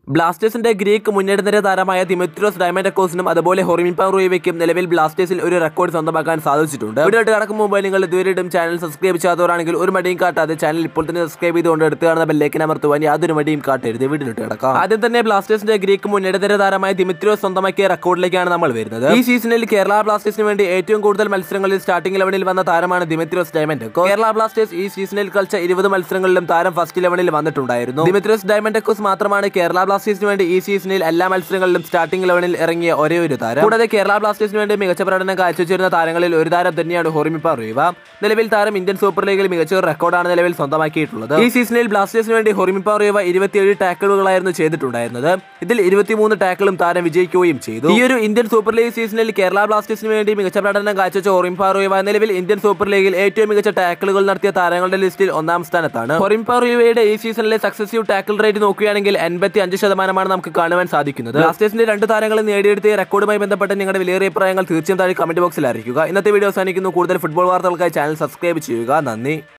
ബ്ലാസ്റ്റേഴ്സിന്റെ ഗ്രീക്ക് മുന്നേറ്റനിര താരമായ ദിമിത്രിയോസ് ഡയമന്റക്കോസിനും അതുപോലെ ഹൊർമിപ്പാൻ റൂയിവയ്ക്കും നിലവിൽ ബ്ലാസ്റ്റേഴ്സിൽ ഒരു റെക്കോർഡ് സ്വന്തമാക്കാൻ സാധിച്ചിട്ടുണ്ട്. വീഡിയോ കടക്കും മുമ്പ് നിങ്ങൾ ഇതുവരെയും ചാനൽ സബ്സ്ക്രൈബ് ചെയ്യാത്തവരാണെങ്കിൽ ഒരു മടിയും കാട്ടാതെ ചാനൽ ഇപ്പോൾ തന്നെ സബ്സ്ക്രൈബ് ചെയ്തുകൊണ്ട് എടുത്ത് കാണുന്ന ബെല്ലേക്ക് അമർത്തുവാൻ യാതൊരു മടിയും കാട്ടരുത്. വീഡിയോ കിടക്കാം. ആദ്യം തന്നെ ബ്ലാസ്റ്റേഴ്സിന്റെ ഗ്രീക്ക് മുന്നേറ്റനിര താരമായ ദിമിത്രിയോസ് സ്വന്തമാക്കിയ റെക്കോർഡിലേക്കാണ് നമ്മൾ വരുന്നത്. ഈ സീസണിൽ കേരള ബ്ലാസ്റ്റേഴ്സിന് വേണ്ടി ഏറ്റവും കൂടുതൽ മത്സരങ്ങളിൽ സ്റ്റാർട്ടിംഗ് 11-ൽ വന്ന താരമാണ് ദിമിത്രിയോസ് ഡയമന്റക്കോസ്. കേരള ബ്ലാസ്റ്റേഴ്സ് ഈ സീസണിൽ കളിച്ച 20 മത്സരങ്ങളിലും താരം ഫസ്റ്റ് 11-ൽ വന്നിട്ടുണ്ടായിരുന്നു. ദിമിത്രിയോസ് ഡയമന്റക്കോസ് മാത്രമാണ് കേരള ബ്ലാസ്റ്റേഴ്സിന് വേണ്ടി ഈ സീസണിൽ എല്ലാ മത്സരങ്ങളിലും സ്റ്റാർട്ടിംഗ് 11-ൽ ഇറങ്ങിയ ഒരേ ഒരു താരം. കൂടാതെ കേരള ബ്ലാസ്റ്റേഴ്സിന് വേണ്ടി മികച്ച പ്രകടനം കാഴ്ചവെച്ചിരുന്ന താരങ്ങളിൽ ഒരു താരം തന്നെയാണ് ഹൊർമിപ്പാൻ റൂയിവ. നിലവിൽ താരം ഇന്ത്യൻ സൂപ്പർ ലീഗിൽ മികച്ച ഒരു റെക്കോർഡാണ് നിലവിൽ സ്വന്തമാക്കിയിട്ടുള്ളത്. ഈ സീസണിൽ ബ്ലാസ്റ്റേഴ്സിന് വേണ്ടി ഹൊർമിപ്പാൻ റൂയിവ 27 ടാക്കിളുകളായിരുന്നു ചെയ്തിട്ടുണ്ടായിരുന്നത്. ഇതിൽ 23 ടാക്കിളും താരം വിജയിക്കുകയും ചെയ്തു. ഈ ഒരു ഇന്ത്യൻ സൂപ്പർ ലീഗ് സീസണിൽ കേരള ബ്ലാസ്റ്റേഴ്സിന് വേണ്ടി മികച്ച പ്രകടനം കാഴ്ചവെച്ച ഹൊർമിപ്പാൻ റൂയിവ നിലവിൽ ഇന്ത്യൻ സൂപ്പർ ലീഗിൽ ഏറ്റവും മികച്ച ടാക്കിളുകൾ നടത്തിയ താരങ്ങളുടെ ലിസ്റ്റിൽ 1-ാം സ്ഥാനത്താണ്. ഹൊർമിപ്പാൻ റൂയിവയുടെ ഈ സീസണിലെ സക്സസീവ് ടാക്കിൾ റേറ്റ് നോക്കുകയാണെങ്കിൽ 85% നമുക്ക് കാണുവാൻ സാധിക്കുന്നത്. ബ്ലാസ്റ്റേഴ്സിന്റെ 2 താരങ്ങളും നേടിയെടുത്ത റെക്കോർഡുമായി ബന്ധപ്പെട്ട് നിങ്ങളുടെ വിലയേറിയ അഭിപ്രായങ്ങൾ തീർച്ചയായും താഴെ കമന്റ് ബോക്സിൽ അറിയിക്കുക. ഇന്നത്തെ വീഡിയോ അവസാനിക്കുന്നു. കൂടുതൽ ഫുട്ബോൾ വാർത്തകൾക്കായി ചാനൽ സബ്സ്ക്രൈബ് ചെയ്യുക. നന്ദി.